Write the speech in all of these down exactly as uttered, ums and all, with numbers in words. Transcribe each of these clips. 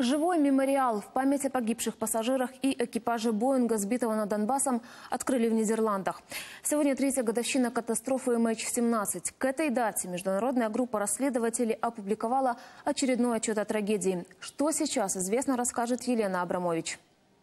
Живой мемориал в память о погибших пассажирах и экипаже Боинга, сбитого над Донбассом, открыли в Нидерландах. Сегодня третья годовщина катастрофы эм эйч семнадцать. К этой дате международная группа расследователей опубликовала очередной отчет о трагедии. Что сейчас известно, расскажет Елена Абрамович.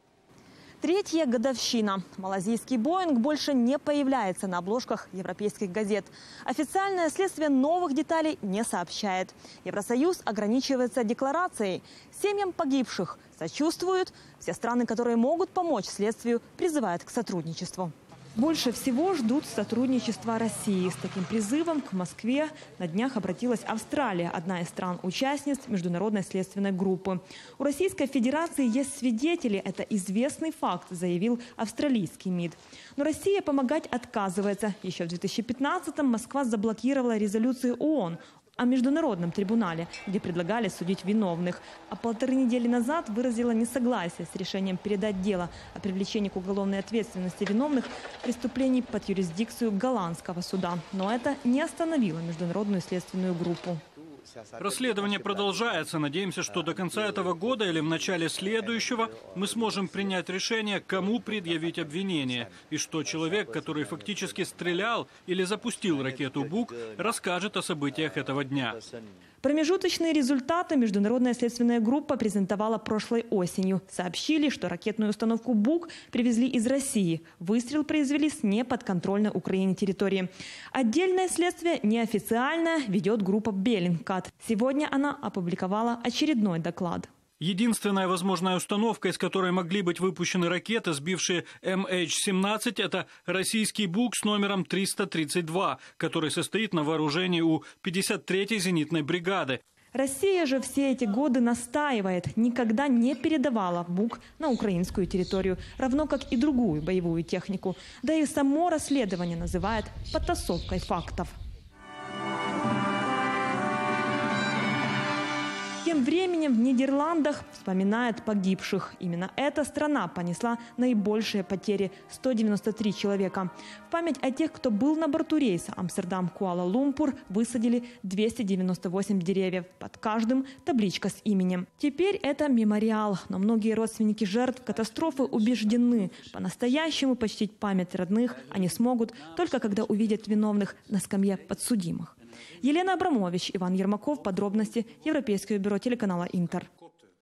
Третья годовщина. Малазийский Боинг больше не появляется на обложках европейских газет. Официальное следствие новых деталей не сообщает. Евросоюз ограничивается декларацией. Семьям погибших сочувствуют. Все страны, которые могут помочь следствию, призывают к сотрудничеству. Больше всего ждут сотрудничества России. С таким призывом к Москве на днях обратилась Австралия, одна из стран-участниц международной следственной группы. У Российской Федерации есть свидетели. Это известный факт, заявил австралийский МИД. Но Россия помогать отказывается. Еще в две тысячи пятнадцатом Москва заблокировала резолюции ООН о международном трибунале, где предлагали судить виновных. А полторы недели назад выразила несогласие с решением передать дело о привлечении к уголовной ответственности виновных преступлений под юрисдикцию голландского суда. Но это не остановило международную следственную группу. Расследование продолжается. Надеемся, что до конца этого года или в начале следующего мы сможем принять решение, кому предъявить обвинение. И что человек, который фактически стрелял или запустил ракету «Бук», расскажет о событиях этого дня. Промежуточные результаты международная следственная группа презентовала прошлой осенью. Сообщили, что ракетную установку «Бук» привезли из России. Выстрел произвели с неподконтрольной Украине территории. Отдельное следствие, неофициальное, ведет группа «Беллингкат». Сегодня она опубликовала очередной доклад. Единственная возможная установка, из которой могли быть выпущены ракеты, сбившие эм эйч семнадцать, это российский «Бук» с номером триста тридцать два, который состоит на вооружении у пятьдесят третьей зенитной бригады. Россия же все эти годы настаивает, никогда не передавала «Бук» на украинскую территорию, равно как и другую боевую технику. Да и само расследование называет подтасовкой фактов. Тем временем в Нидерландах вспоминают погибших. Именно эта страна понесла наибольшие потери – сто девяносто три человека. В память о тех, кто был на борту рейса Амстердам-Куала-Лумпур, высадили двести девяносто восемь деревьев. Под каждым табличка с именем. Теперь это мемориал. Но многие родственники жертв катастрофы убеждены, по-настоящему почтить память родных они смогут только когда увидят виновных на скамье подсудимых. Елена Абрамович, Иван Ермаков. Подробности. Европейское бюро телеканала «Интер».